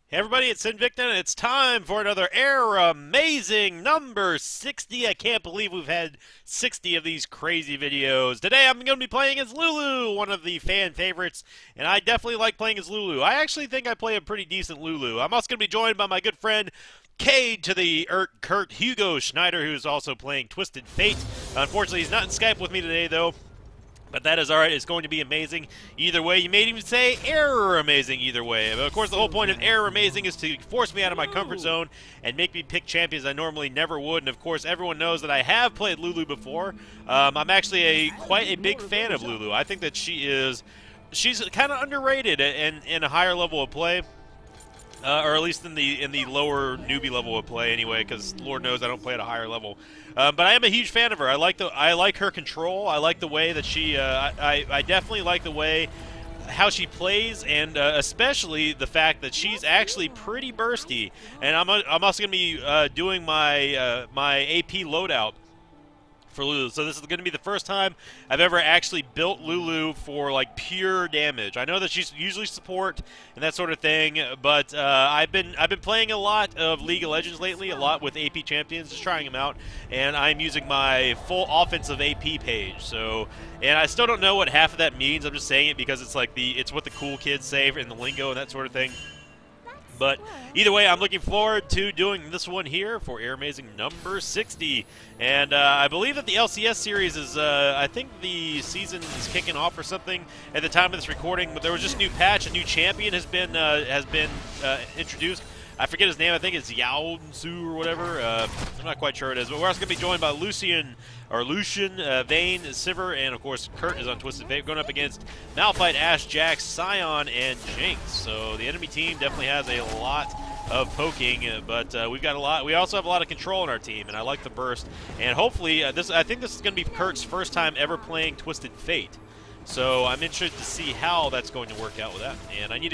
Hey everybody, it's Invicta, and it's time for another Air Amazing number 60. I can't believe we've had 60 of these crazy videos. Today I'm going to be playing as Lulu, one of the fan favorites, and I definitely like playing as Lulu. I actually think I play a pretty decent Lulu. I'm also going to be joined by my good friend Cade to the Kurt Hugo Schneider, who's also playing Twisted Fate. Unfortunately, he's not in Skype with me today, though. But that is alright. It's going to be amazing either way. You may even say error amazing either way. But of course, the whole point of error amazing is to force me out of my comfort zone and make me pick champions I normally never would. And of course, everyone knows that I have played Lulu before. I'm actually quite a big fan of Lulu. I think that she's kind of underrated in a higher level of play. Or at least in the lower newbie level of play, anyway. Because Lord knows I don't play at a higher level. But I am a huge fan of her. I like her control. I like the way that she. I definitely like the way how she plays, and especially the fact that she's actually pretty bursty. And I'm also gonna be doing my my AP loadout for Lulu. So this is going to be the first time I've ever actually built Lulu for like pure damage. I know that she's usually support and that sort of thing, but I've been playing a lot of League of Legends lately, a lot with AP champions, just trying them out, and I'm using my full offensive AP page. So, and I still don't know what half of that means. I'm just saying it because it's like it's what the cool kids say in the lingo and that sort of thing. But either way, I'm looking forward to doing this one here for Air Amazing number 60. And I believe that the LCS series is, I think the season is kicking off or something at the time of this recording. But there was just a new patch, a new champion has been introduced. I forget his name. I think it's Yao Tzu or whatever. I'm not quite sure it is. But we're also going to be joined by Lucian, Vayne, Sivir, and of course Kurt is on Twisted Fate, going up against Malphite, Ashe, Jax, Sion, and Jinx. So the enemy team definitely has a lot of poking, but we've got a lot. We also have a lot of control in our team, and I like the burst. And hopefully, I think this is going to be Kurt's first time ever playing Twisted Fate. So I'm interested to see how that's going to work out with that. And I need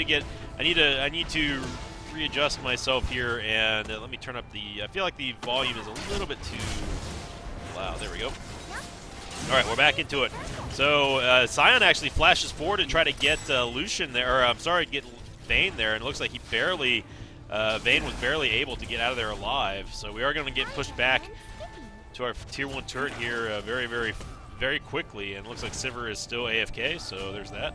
to readjust myself here, and let me turn up the. I feel like the volume is a little bit too loud. There we go. All right, we're back into it. So Sion actually flashes forward to try to get Lucian there, or I'm sorry, get Vayne there, and it looks like he barely. Vayne was barely able to get out of there alive. So we are going to get pushed back to our tier 1 turret here very, very, very quickly, and it looks like Sivir is still AFK. So there's that.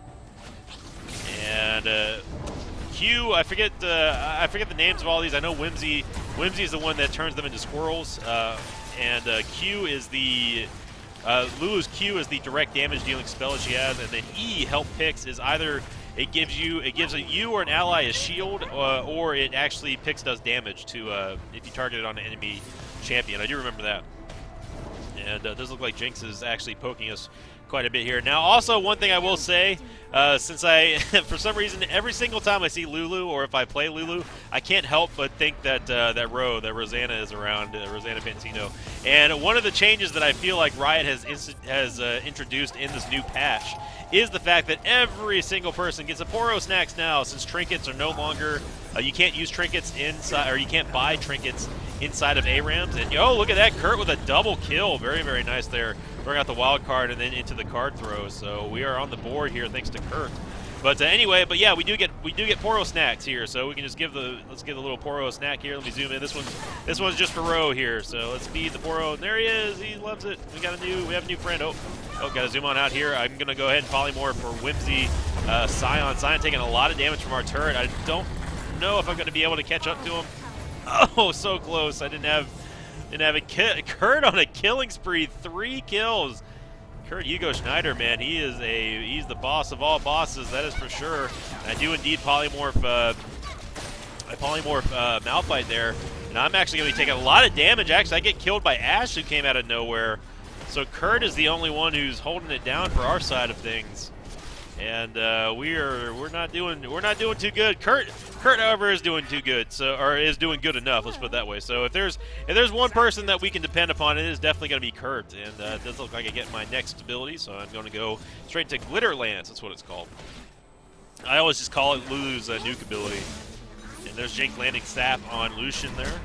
And Q, I forget the names of all these. I know Whimsy is the one that turns them into squirrels, and Q is the Lulu's Q is the direct damage dealing spell that she has, and then E, help picks, is either it gives a you or an ally a shield, or it actually picks does damage to if you target it on an enemy champion. I do remember that. And it does look like Jinx is actually poking us quite a bit here. Now, also, one thing I will say, since I, for some reason, every single time I see Lulu, or if I play Lulu, I can't help but think that that Rosanna is around, Rosanna Pantino. And one of the changes that I feel like Riot has introduced in this new patch is the fact that every single person gets a Poro Snacks now, since trinkets are no longer, you can't use trinkets inside, or you can't buy trinkets inside of ARAMs. And oh, look at that, Kurt with a double kill. Very, very nice there. Throwing out the wild card and then into the card throw. So we are on the board here thanks to Kurt. But anyway, but yeah, we do get Poro Snacks here. So we can just let's give the little Poro snack here. Let me zoom in. This one's just for Ro here. So let's feed the Poro. And there he is. He loves it. We have a new friend. Oh, gotta zoom on out here. I'm gonna go ahead and polymorph for Whimsy, Sion. Sion taking a lot of damage from our turret. I don't know if I'm gonna be able to catch up to him. Oh, so close. I didn't have Kurt on a killing spree, 3 kills. Kurt Hugo Schneider, man, he's the boss of all bosses, that is for sure. And I do indeed polymorph Malphite there, and I'm actually going to be taking a lot of damage. Actually, I get killed by Ashe, who came out of nowhere. So Kurt is the only one who's holding it down for our side of things, and we're not doing too good. Kurt, however, is doing too good, or is doing good enough. Let's put it that way. So if there's one person that we can depend upon, it is definitely going to be Kurt. And it does look like I get my next ability, so I'm going to go straight to Glitter Lance. That's what it's called. I always just call it Lulu's nuke ability. And there's Jinx landing sap on Lucian there.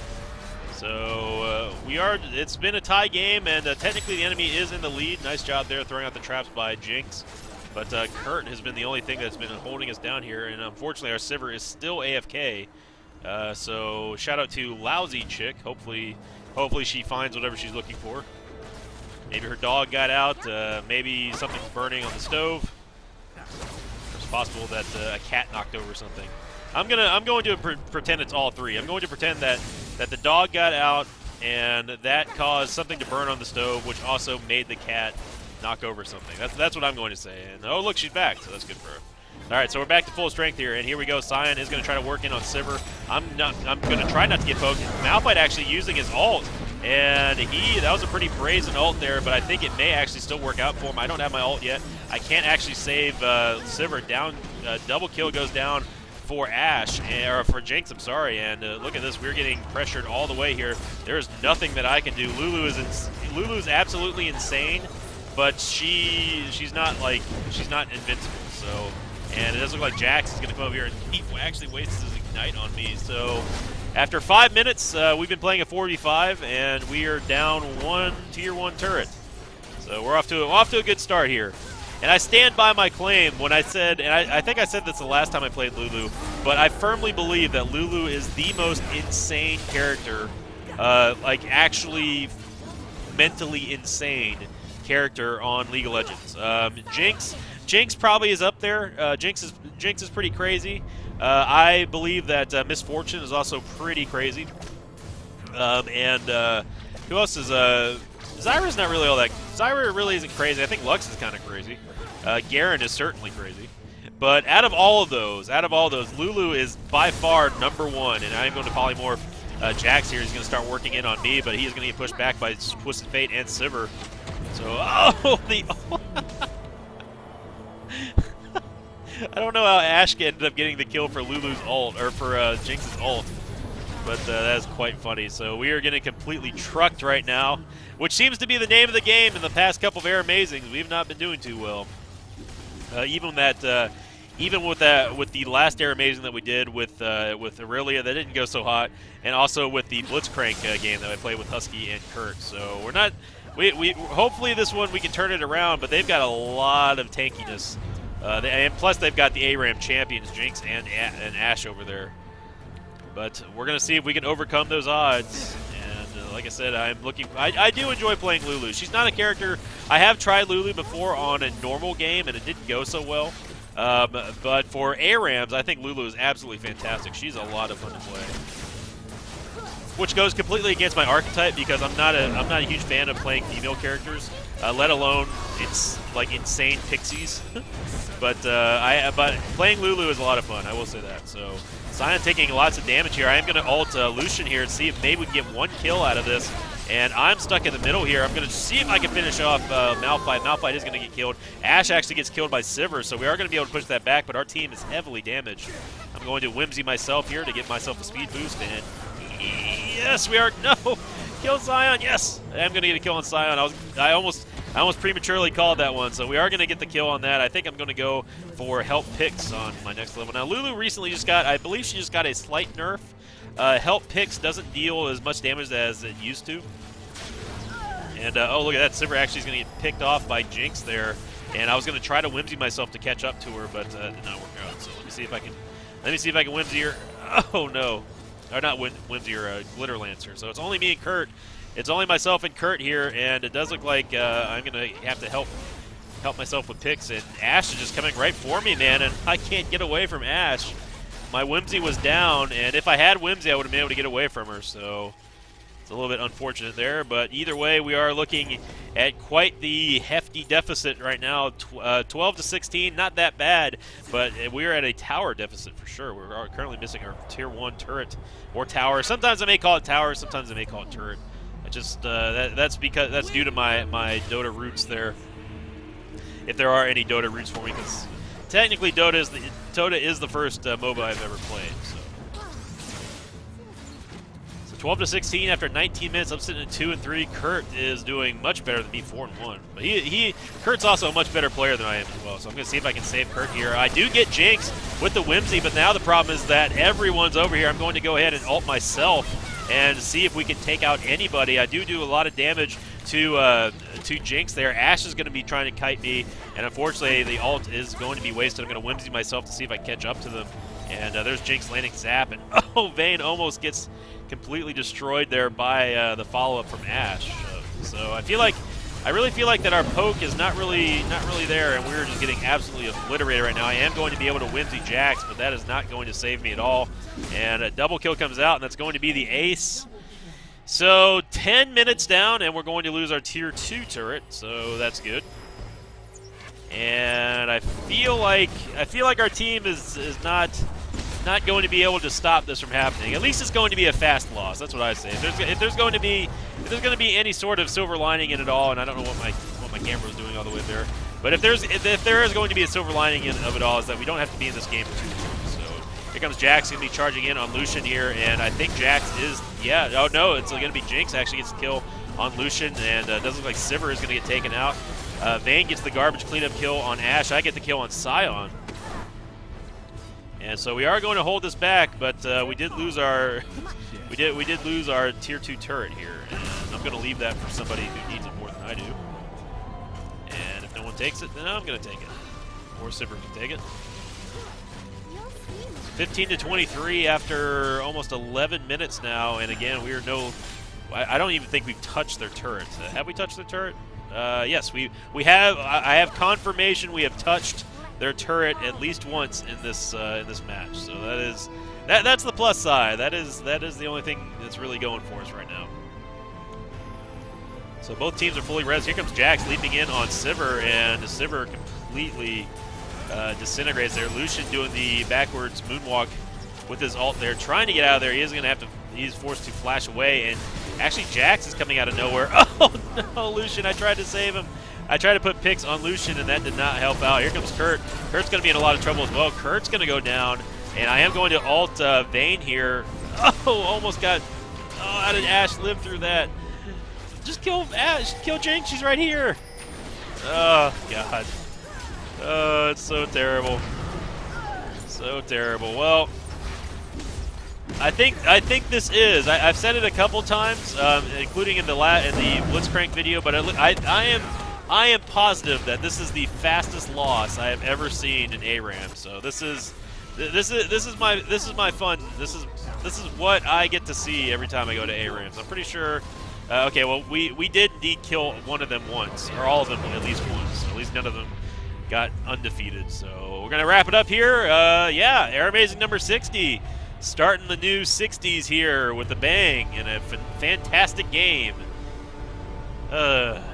So it's been a tie game, and technically the enemy is in the lead. Nice job there throwing out the traps by Jinx. But Kurt has been the only thing that's been holding us down here, and unfortunately our Sivir is still AFK. So shout out to Lousy Chick. Hopefully she finds whatever she's looking for. Maybe her dog got out. Maybe something's burning on the stove. It's possible that a cat knocked over something. I'm going to pretend it's all three. I'm going to pretend that the dog got out and that caused something to burn on the stove, which also made the cat knock over something. That's what I'm going to say. And oh, look, she's back, so that's good for her. All right, so we're back to full strength here, and here we go. Sion is going to try to work in on Sivir. I'm going to try not to get poked. Malphite actually using his ult, and that was a pretty brazen ult there, but I think it may actually still work out for him. I don't have my ult yet. I can't actually save Sivir down. Double kill goes down for Ashe, or for Jinx, I'm sorry, and look at this. We're getting pressured all the way here. There's nothing that I can do. Lulu's absolutely insane, but she's not invincible, so. And it does look like Jax is going to come over here, and he actually wastes his Ignite on me. So after 5 minutes, we've been playing a 4v5, and we are down one Tier 1 turret. So we're off to a good start here. And I stand by my claim when I said, and I think I said this the last time I played Lulu, but I firmly believe that Lulu is the most insane character, like actually mentally insane character on League of Legends. Jinx probably is up there. Jinx is pretty crazy. I believe that Miss Fortune is also pretty crazy. Who else is Zyra's not really all that. Zyra really isn't crazy. I think Lux is kind of crazy. Garen is certainly crazy. But out of all those, Lulu is by far #1, and I'm going to polymorph Jax here. He's going to start working in on me, but he is going to get pushed back by Twisted Fate and Sivir. So, I don't know how Ashe ended up getting the kill for Lulu's ult, or for Jinx's ult, but that is quite funny. So we are getting completely trucked right now, which seems to be the name of the game in the past couple of Air Amazings. We've not been doing too well. Even with the last Air Amazing that we did with Aurelia, that didn't go so hot, and also with the Blitzcrank game that I played with Husky and Kurt. So we're not. We hopefully this one we can turn it around, but they've got a lot of tankiness. And plus, they've got the ARAM champions, Jinx and Ashe over there. But we're going to see if we can overcome those odds. And like I said, I do enjoy playing Lulu. She's not a character. I have tried Lulu before on a normal game, and it didn't go so well. But for ARAMs, I think Lulu is absolutely fantastic. She's a lot of fun to play. Which goes completely against my archetype, because I'm not a huge fan of playing female characters, let alone it's like insane pixies. But playing Lulu is a lot of fun. I will say that. So Sion taking lots of damage here. I am going to ult Lucian here and see if maybe we can get one kill out of this. And I'm stuck in the middle here. I'm going to see if I can finish off Malphite. Malphite is going to get killed. Ashe actually gets killed by Sivir, so we are going to be able to push that back, but our team is heavily damaged. I'm going to Whimsy myself here to get myself a speed boost, and yes, we are. No, kill Sion. Yes, I'm going to get a kill on Sion. I almost prematurely called that one, so we are going to get the kill on that. I think I'm going to go for Help Picks on my next level. Now, Lulu recently just got, I believe she just got a slight nerf. Help Picks doesn't deal as much damage as it used to. And, oh, look at that. Sivir actually is going to get picked off by Jinx there. And I was going to try to Whimsy myself to catch up to her, but did not work out. So let me see if I can Whimsy her. Oh, no. Or not Whimsy or Glitter Lancer. So it's only me and Kurt. It's only myself and Kurt here, and it does look like I'm going to have to help myself with picks. And Ashe is just coming right for me, man, and I can't get away from Ashe. My Whimsy was down, and if I had Whimsy, I would have been able to get away from her. So it's a little bit unfortunate there. But either way, we are looking at quite the hefty deficit right now. 12 to 16, not that bad, but we're at a tower deficit for sure. We're currently missing our Tier 1 turret or tower. Sometimes I may call it tower, sometimes I may call it turret. Just that's due to my Dota roots there. If there are any Dota roots for me, because technically Dota is the first MOBA I've ever played. So 12 to 16 after 19 minutes. I'm sitting at 2 and 3. Kurt is doing much better than me, 4 and 1. But Kurt's also a much better player than I am as well. So I'm going to see if I can save Kurt here. I do get Jinx with the Whimsy, but now the problem is that everyone's over here. I'm going to go ahead and ult myself. and see if we can take out anybody. I do a lot of damage to Jinx there. Ashe is going to be trying to kite me, and unfortunately the ult is going to be wasted. I'm going to Whimsy myself to see if I catch up to them. And there's Jinx landing Zap, and oh, Vayne almost gets completely destroyed there by the follow-up from Ashe. So I really feel like that our poke is not really there, and we're just getting absolutely obliterated right now. I am going to be able to Whimsy Jax, but that is not going to save me at all. And a double kill comes out, and that's going to be the ace. So 10 minutes down, and we're going to lose our tier 2 turret, so that's good. And I feel like our team is not going to be able to stop this from happening. At least it's going to be a fast loss. That's what I say. If there's going to be any sort of silver lining in it all, and I don't know what my camera was doing all the way there, but if there is going to be a silver lining of it all, is that we don't have to be in this game for too long. So here comes Jax, going to be charging in on Lucian here, and I think Jax is, yeah, oh no, it's going to be Jinx actually gets the kill on Lucian, and it doesn't look like Sivir is going to get taken out. Vayne gets the garbage cleanup kill on Ashe. I get the kill on Sion. And so we are going to hold this back, but we did lose our we did lose our tier 2 turret here, and I'm going to leave that for somebody who needs it more than I do. And if no one takes it, then I'm going to take it, or Sivir can take it. 15-23 after almost 11 minutes now, and again we are I don't even think we've touched their turret. Have we touched their turret? Yes, we have. I have confirmation we have touched their turret at least once in this match. So that's the plus side. That is the only thing that's really going for us right now. So both teams are fully res. Here comes Jax leaping in on Sivir, and Sivir completely disintegrates there. Lucian doing the backwards moonwalk with his ult there, trying to get out of there. He's forced to flash away, and actually Jax is coming out of nowhere. Oh no, Lucian! I tried to save him. I tried to put picks on Lucian, and that did not help out. Here comes Kurt. Kurt's going to be in a lot of trouble as well. Kurt's going to go down, and I am going to ult Vayne here. Oh, almost got... Oh, how did Ashe live through that? Just kill Ashe. Kill Jinx. She's right here. Oh, God. Oh, it's so terrible. So terrible. Well, I think this is. I've said it a couple times, including in the Blitzcrank video, but I am positive that this is the fastest loss I have ever seen in ARAM. So this is my fun. This is what I get to see every time I go to ARAMs. I'm pretty sure. Okay, well we did indeed kill one of them once, or all of them at least once. At least none of them got undefeated. So we're gonna wrap it up here. Yeah, Aramazing number 60. Starting the new 60s here with a bang and a fantastic game.